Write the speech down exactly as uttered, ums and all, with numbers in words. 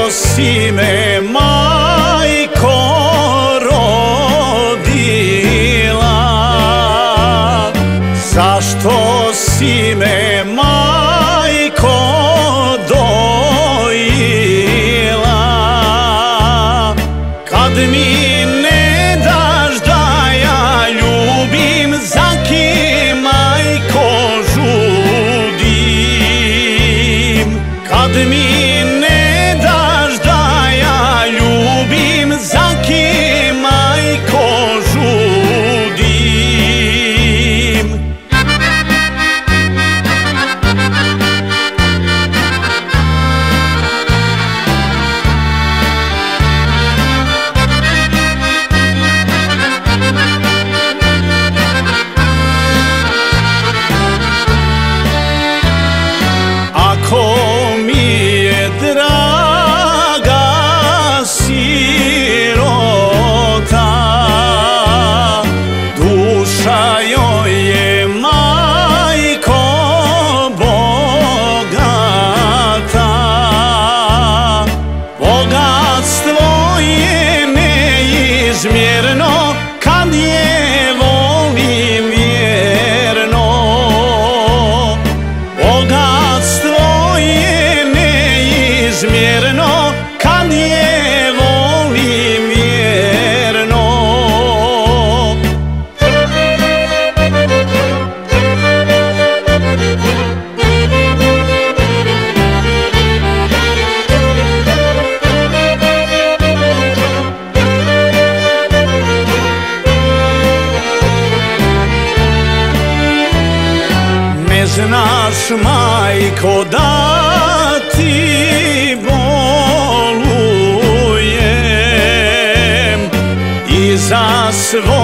si me, majko, rodila? Zašto si me, majko, dojila? Kad mi ne daš da ja ljubim, za kim, majko, žudim? Kad mi ne daš da ja ljubim, za kim, majko, žudim? Ako mi je draga sirota, duša joj je, majko, bogata. Bogatstvo je neizmjerno kad je volim vjerno. Bogatstvo je neizmjerno kad je volim vjerno. Ne znaš, majko, da ti bolujem i za svo